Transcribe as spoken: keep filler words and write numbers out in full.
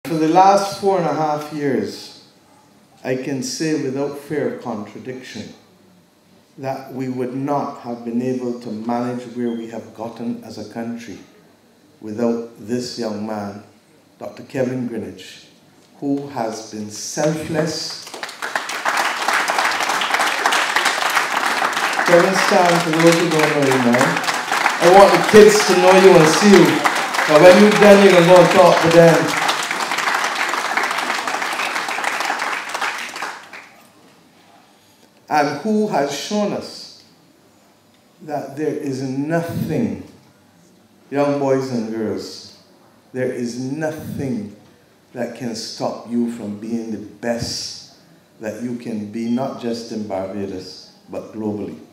For the last four and a half years, I can say without fear of contradiction that we would not have been able to manage where we have gotten as a country without this young man, Doctor Kevin Greenidge, who has been selfless. Kevin, stand for those who don't know you, man. I want the kids to know you and see you. But when you're done, you're going to go and talk to them. And who has shown us that there is nothing, young boys and girls, there is nothing that can stop you from being the best that you can be, not just in Barbados, but globally.